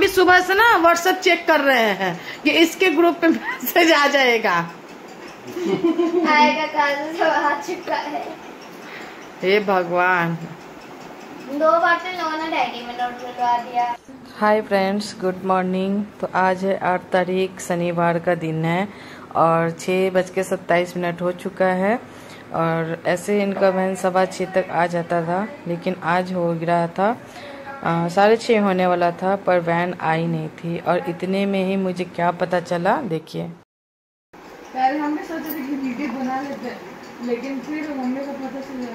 सुबह से ना व्हाट्सएप चेक कर रहे हैं कि इसके ग्रुप पे मैसेज आ जाएगा। आएगा कल तो आ चुका है। हे भगवान, 2 बार तो लोगों ने डायरी में नोट करवा दिया। Hi friends, good morning. तो आज है 8 तारीख, शनिवार का दिन है और 6:27 हो चुका है। और ऐसे इनका वैन 6:15 तक आ जाता था, लेकिन आज हो गिरा था 6:30 होने वाला था, पर वैन आई नहीं थी। और इतने में ही मुझे क्या पता चला, देखिए। पहले हमने सोचा था कि वीडियो बना लेते, लेकिन फिर मम्मी को पता चला।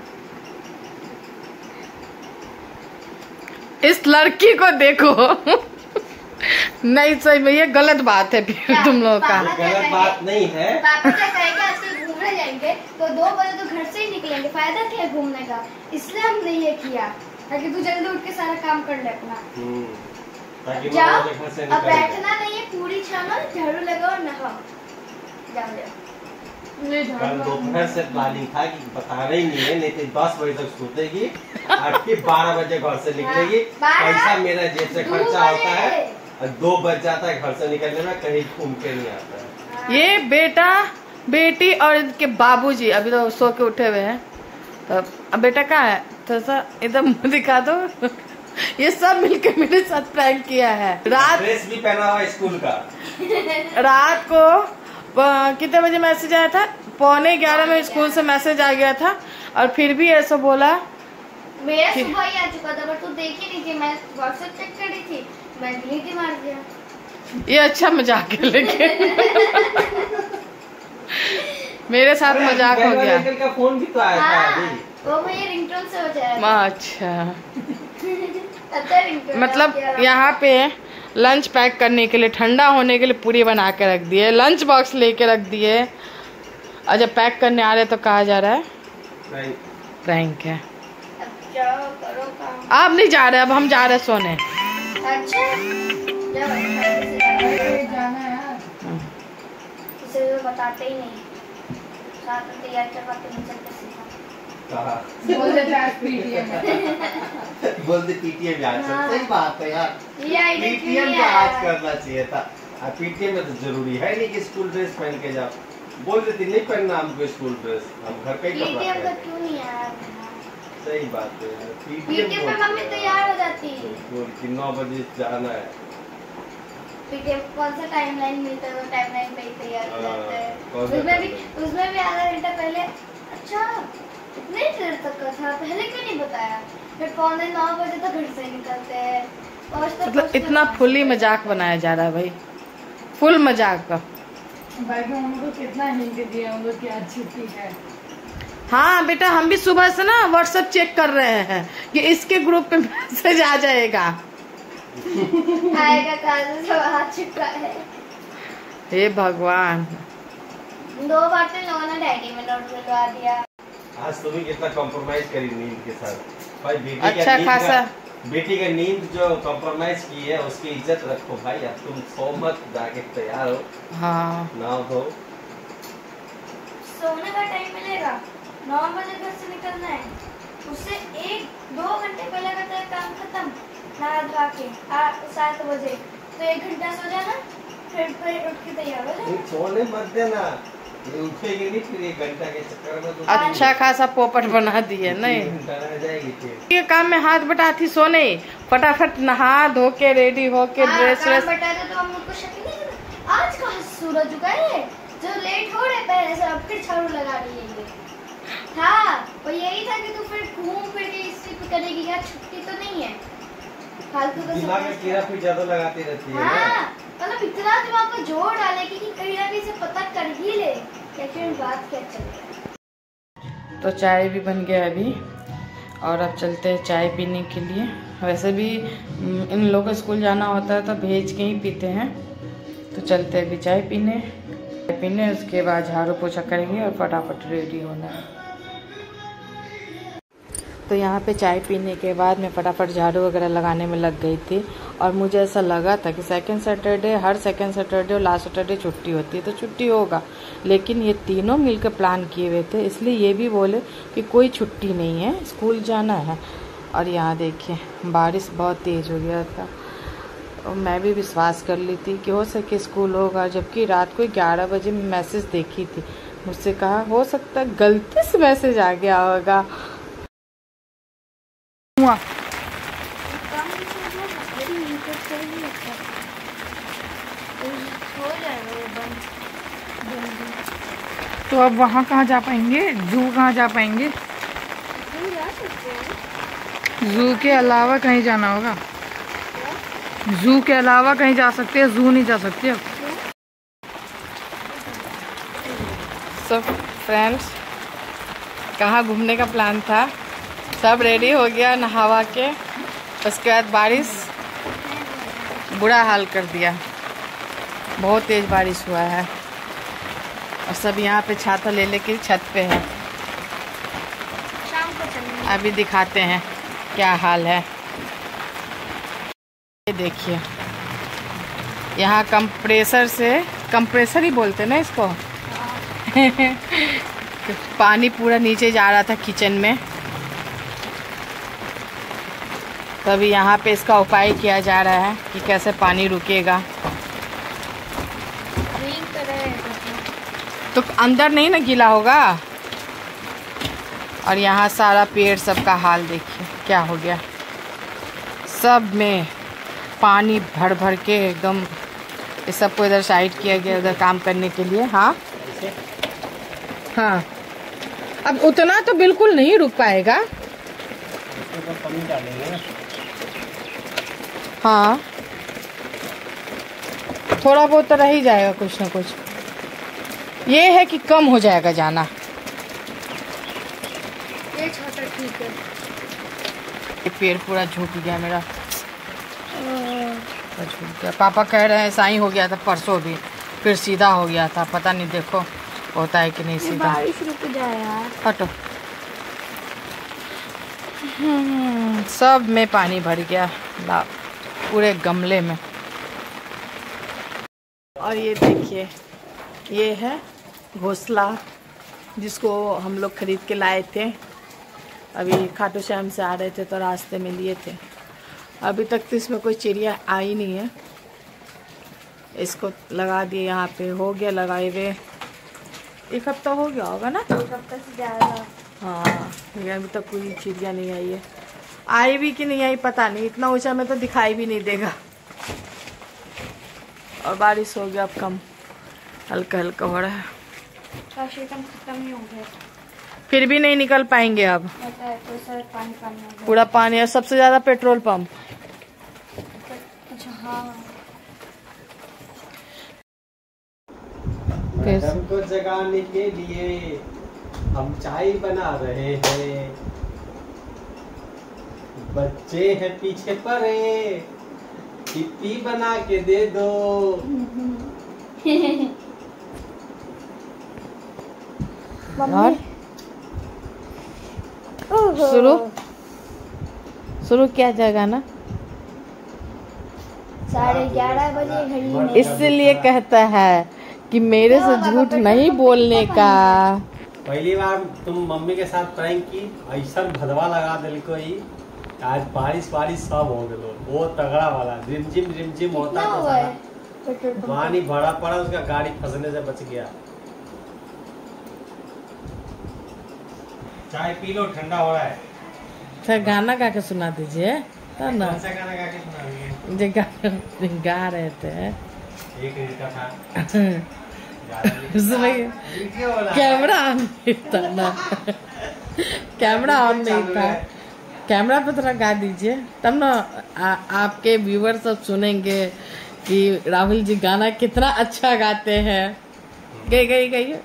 इस लड़की को देखो। नहीं, सही में ये गलत बात है फिर तुम लोगों का। गलत बात नहीं है। पापा क्या कहेंगे, आज घूमने जाएंगे तो 2 बजे तो घर से ही निकलेंगे, फायदा क्या है घूमने का। इसलिए हमने ये किया ताकि तू जल्दी उठ के सारा काम कर ले अपना। जाओ, अब बैठना नहीं है, पूरी छानो, झाड़ू लगाओ और नहाओ। जाओ। कल दोपहर से प्लानिंग था कि बताना ही नहीं है, नहीं तो 10 बजे तक सोतेगी और फिर 12 बजे घर से निकलेगी। पैसा मेरा जेब से खर्चा होता है और 2 बज जाता है घर से निकलने में, कहीं घूम के नहीं आता है। ये बेटा बेटी और इनके बाबूजी अभी तो सो के उठे हुए हैं। तो अब बेटा कहाँ है, थोड़ा सा इधर मुँह दिखा दो। ये सब मिलकर मेरे साथ प्रैंक किया है। रात ड्रेस भी पहना हुआ स्कूल का। रात को कितने बजे मैसेज आया था? 11:15 में स्कूल से मैसेज आ गया था और फिर भी ऐसा बोला। मेरा सुबह ही आ चुका था, पर तू देख ही नहीं थी। मैं व्हाट्सएप चेक कर रही थी, मैं डिलीट ही मार दिया। ये अच्छा मजाक है, लेकिन मेरे साथ मजाक हो गया। का फोन भी तो आया था अभी। वो मेरे रिंगटोन से हो जाएगा। अच्छा रिंगटोन मतलब यहाँ पे लंच पैक करने के लिए, ठंडा होने के लिए पूरी बना के रख दिए, लंच बॉक्स लेके रख दिए। और जब पैक करने आ रहे तो कहा जा रहा है प्रैंक है। अब जाओ करो काम। आप नहीं जा रहे, अब हम जा रहे सोने। अच्छा जाना है यार, इसे तो बताते ही नहीं, साथ में तैयार करवाते नहीं चलते सीधा। बोल दे पीटीएम आज। सही बात है यार, पीटीएम तो आज करना चाहिए था। पीटीएम में तो जरूरी है नहीं कि स्कूल ड्रेस पहन के जाओ। बोल देती नहीं पहनना हमको स्कूल ड्रेस, हम घर का ही कपड़ा पीटीएम पहनते। का क्यों नहीं यार? सही बात है, पीटीएम में मम्मी तैयार हो जाती है। बोल कि 9 बजे जाना है। पीटीएम कौन सा टाइमलाइन मिलता है, वो टाइमलाइन पे ही तैयार हो जाता है। उसमें भी आधा घंटा पहले। अच्छा इतने देर तक का था, पहले क्यों नहीं बताया? फिर 9:15 बजे तक घर से निकलते हैं। मतलब इतना फुली मजाक बनाया जा रहा है भाई, फुल मजाक का। भाई को हमको कितना हिंट दिया हम लोग की आज छुट्टी है। हाँ बेटा, हम भी सुबह से ना व्हाट्सएप चेक कर रहे हैं कि इसके ग्रुप पे मैसेज आ जाएगा। आएगा कल तो आ चुका है। हे भगवान, 2 बार तो लोगों ने डायरी में नोट करवा दिया। आज तुम्हें कितना कॉम्प्रोमाइज करी नींद के साथ भाई। अच्छा खासा बेटी का नींद जो कॉम्प्रोमाइज की है उसकी इज्जत रखो भाई। अब तुम सो मत, जाके तैयार हो। हाँ, ना हो सोने का टाइम मिलेगा, 9 बजे घर से निकलना है। उससे 1-2 घंटे पहले का तेरा काम खत्म, नहा धोआ के 7 बजे तो 1 घंटा सो जाना, फिर उठ के तैयार हो जाना। सोने मत देना, ये उठेगी नहीं फिर 1 घंटा के चक्कर में तो अच्छा खासा पोपट बना दिए। नहीं, रह जाएगी फिर। ये काम में हाथ बटाती सोने, फटाफट नहा धो के रेडी हो के ड्रेस व्रेस। बता दो तो हम लोग को शक नहीं करना। आज कहाँ सूरज उगा है, जो लेट हो रहे पहले से, अब फिर झाड़ू लगा रही है ये। हाँ, और यही था कि तू फिर घूम फिर के इसी पे करेगी यार, छुट्टी तो नहीं है। फालतू का दिमाग में कीड़ा फिर ज्यादा लगाती रहती है। हाँ, मतलब इतना दिमाग को जोर डालेगी कि कहीं ना कहीं से पता कर ही ले, लेकिन बात क्या चल रहा है। तो चाय भी बन गया अभी और अब चलते हैं चाय पीने के लिए। वैसे भी इन लोगों को स्कूल जाना होता है तो भेज के ही पीते हैं। तो चलते हैं अभी चाय पीने, उसके बाद झाड़ू पोछा करेंगे और फटाफट रेडी होना है। तो यहाँ पे चाय पीने के बाद मैं फटाफट झाड़ू वगैरह लगाने में लग गई थी। और मुझे ऐसा लगा था कि सेकंड सैटरडे, हर सेकंड सैटरडे और लास्ट सैटरडे छुट्टी होती है तो छुट्टी होगा, लेकिन ये तीनों मिलकर प्लान किए हुए थे, इसलिए ये भी बोले कि कोई छुट्टी नहीं है, स्कूल जाना है। और यहाँ देखिए बारिश बहुत तेज़ हो गया था। और मैं भी विश्वास कर ली थी कि हो सके स्कूल होगा, जबकि रात को 11 बजे मैसेज देखी थी। मुझसे कहा हो सकता है गलती से मैसेज आ गया होगा। तो अब वहाँ कहाँ जा पाएंगे? जू कहाँ जा पाएंगे? जू के अलावा कहीं जाना होगा? जू के अलावा कहीं जा सकते हैं? जू नहीं जा सकते अब। सब फ्रेंड्स, कहाँ घूमने का प्लान था, सब रेडी हो गया नहावा के। उसके बाद बारिश बुरा हाल कर दिया, बहुत तेज बारिश हुआ है और सब यहाँ पे छाता ले लेके छत पे है। शाम को चलेंगे। अभी दिखाते हैं क्या हाल है। ये देखिए, यहाँ कंप्रेसर ही बोलते हैं ना इसको। पानी पूरा नीचे जा रहा था किचन में, तभी यहाँ पे इसका उपाय किया जा रहा है कि कैसे पानी रुकेगा। तो अंदर नहीं ना गीला होगा। और यहाँ सारा पेड़ सबका हाल देखिए क्या हो गया, सब में पानी भर भर के एकदम। इस सबको इधर साइड किया गया उधर काम करने के लिए। हाँ हाँ, अब उतना तो बिल्कुल नहीं रुक पाएगा। हाँ, थोड़ा बहुत तो रह ही जाएगा कुछ ना कुछ। ये है कि कम हो जाएगा जाना। ये छोटा ठीक है। ये पेड़ पूरा झुक गया मेरा, झुक गया। पापा कह रहे हैं ऐसा ही हो गया था परसों भी, फिर सीधा हो गया था। पता नहीं, देखो होता है कि नहीं सीधा। बारिश रुक जाए यार। हटो। सब में पानी भर गया पूरे गमले में। और ये देखिए, ये है घोंसला जिसको हम लोग खरीद के लाए थे। अभी खाटू श्याम से आ रहे थे तो रास्ते में लिए थे। अभी तक तो इसमें कोई चिड़िया आई नहीं है। इसको लगा दिए, यहाँ पे हो गया लगाए हुए 1 हफ्ता हो गया होगा ना। 1 हफ्ता से ज़्यादा। हाँ, ये अभी तक कोई चिड़िया नहीं आई है। आई भी कि नहीं आई पता नहीं, इतना ऊंचा में तो दिखाई भी नहीं देगा। और बारिश हो गया, अब कम हल्का हल्का हो रहा है। खत्म ही हो गया, फिर भी नहीं निकल पाएंगे अब। पता है तो सर पानी हो गया। पूरा पानी है, सबसे ज्यादा पेट्रोल पंप। अच्छा हाँ, मैडम को जगाने के लिए हम चाय बना रहे हैं। बच्चे हैं पीछे पड़े, टिप्पी बना के दे दो। और शुरू किया जाएगा ना। 11:30 बजे घड़ी में। इसलिए कहता है कि मेरे से झूठ नहीं बोलने का। पहली बार तुम मम्मी के साथ प्रैंक की, ऐसा भदवा लगा दिल को ही। आज बारिश सब हो गए, वो तगड़ा वाला रिमझिम होता तो पानी भरा पड़ा, उसका गाड़ी फंसने से बच गया। चाय पी लो, ठंडा हो रहा है। अच्छा, गाना गा के सुना दीजिए तब ना। कौन सा गाना गा के सुनाएंगे? गा रहे थे एक का था। उसमें कैमरा ऑन नहीं था ना, कैमरा ऑन नहीं था। कैमरा पे थोड़ा गा दीजिए तब ना आपके व्यूअर सब सुनेंगे कि राहुल जी गाना कितना अच्छा गाते हैं। गई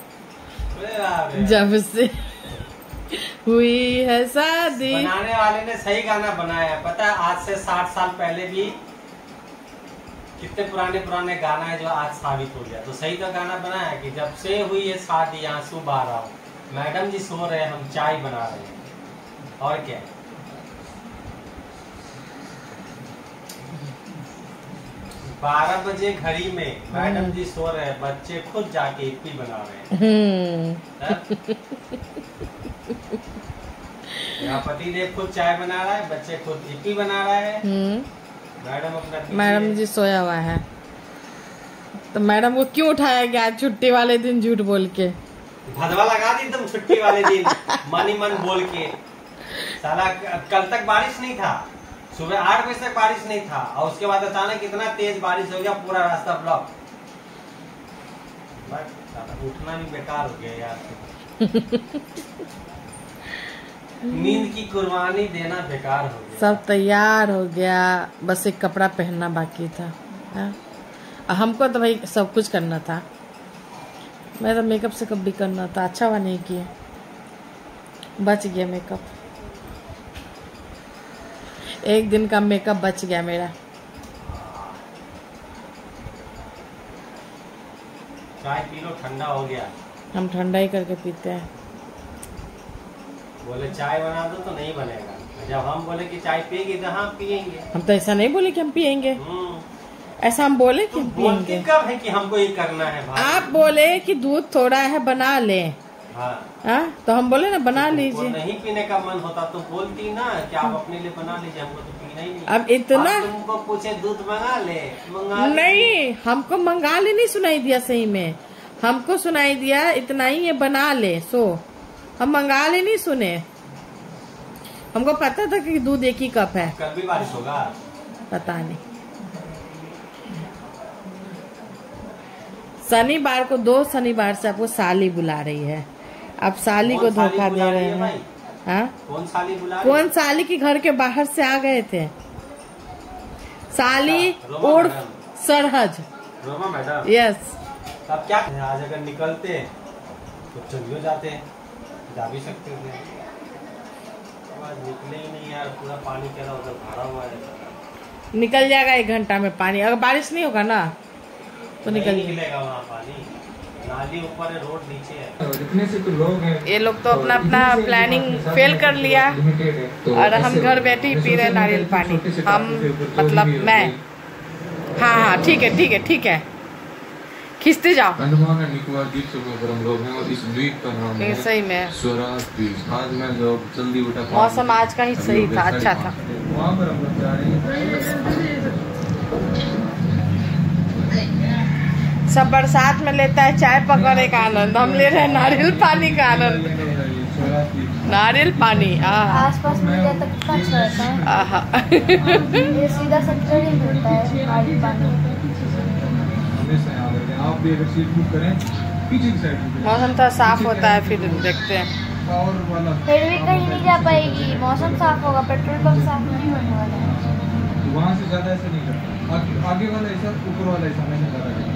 जब से हुई है शादी। बनाने वाले ने सही गाना बनाया है। पता है, आज से 60 साल पहले भी कितने पुराने गाना है जो आज साबित हो गया। तो सही तो गाना बनाया है कि जब से हुई है शादी आंसू बहा रहा हूँ, मैडम जी सो रहे हैं, हम चाय बना रहे हैं। और क्या, 12 बजे घड़ी में मैडम जी सो रहे हैं, बच्चे खुद जाके इडली बना रहे हैं। यहाँ पति देव खुद चाय बना रहा है, बच्चे खुद इडली बना रहे हैं। मैडम जी सोया हुआ है, तो मैडम को क्यों उठाया गया छुट्टी वाले दिन झूठ बोल के? भदवा लगा दी तुम छुट्टी वाले दिन मन ही मन बोल के। साला कल तक बारिश नहीं था, सुबह 8 बजे तक बारिश नहीं था, और उसके बाद अचानक इतना तेज बारिश हो गया, पूरा रास्ता ब्लॉक। उठना भी बेकार हो गया यार। नींद की कुर्बानी देना बेकार हो गया। सब तैयार हो गया, बस एक कपड़ा पहनना बाकी था। हाँ? हमको तो भाई सब कुछ करना था, मैं तो मेकअप से भी करना था, अच्छा हुआ नहीं किया, बच गया मेकअप। एक दिन का मेकअप बच गया मेरा। चाय पी लो, ठंडा हो गया। हम ठंडा ही करके पीते हैं। बोले चाय बना दो तो नहीं बनेगा, जब हम बोले कि चाय पिएगी तो हाँ पिएंगे। हम तो ऐसा नहीं बोले कि हम पिएंगे, ऐसा हम बोले कि हम पिएंगे। कब है कि हमको ये करना है भाई? आप बोले कि दूध थोड़ा है बना ले। हाँ, तो हम बोले ना बना लीजिए। नहीं पीने का मन होता तो बोलती ना कि आप अपने लिए बना लीजिए, हमको तो पीना ही नहीं। अब इतना तुमको पूछे दूध मंगा ले, नहीं, हमको मंगा ले नहीं सुनाई दिया, सही में हमको सुनाई दिया इतना ही है बना ले। सो हम मंगा ले नहीं सुने, हमको पता था कि दूध एक ही कप है। कल भी बारिश होगा पता नहीं। शनिवार को 2 शनिवार से आपको साली बुला रही है, आप साली को धोखा दे रहे हैं। हाँ, कौन साली बुला? कौन साली के घर के बाहर से आ गए थे? साली उर्फ सरहज। रोमा मैडम। यस। अब क्या आज अगर निकलते तो चलियो जाते, जा भी सकते थे, आज निकले ही नहीं यार, पूरा पानी केरा उधर भरा हुआ है। निकल जाएगा 1 घंटा में पानी, अगर बारिश नहीं होगा ना तो निकलेगा वहाँ पानी। नाली ऊपर है, रोड नीचे है। इतने से तो लोग हैं। ये लोग तो अपना अपना प्लानिंग फेल कर लिया और हम घर बैठे ही पी रहे नारियल पानी। हम मतलब मैं, हाँ ठीक है ठीक है ठीक है, खींचते जाओ। अंडमान एंड निकोबार द्वीप समूह पर हम लोग हैं और इस द्वीप का नाम है सही में स्वराज द्वीप। आज मैं लोग जल्दी उठा, मौसम आज का ही सही था, अच्छा था। वहाँ पर हम लोग जा रहे हैं। सब बरसात में लेता है चाय पकौड़े का आनंद, हम ले रहे हैं नारियल पानी का आनंद। नारियल पानी आसपास मिल जाता कितना अच्छा रहता है। ये सीधा सेक्टर ही मिलता है नारियल पानी। आप भी अगर सीट बुक करें पीछे की साइड। मौसम थोड़ा साफ होता है, फिर देखते हैं। और वाला फिर भी कहीं नहीं जा पाएगी, मौसम साफ होगा, पेट्रोल पंप साफ नहीं होने वाला है। वहाँ से ज्यादा ऐसा नहीं करता, आगे वाला ऐसा, ऊपर वाला ऐसा मैंने लगा।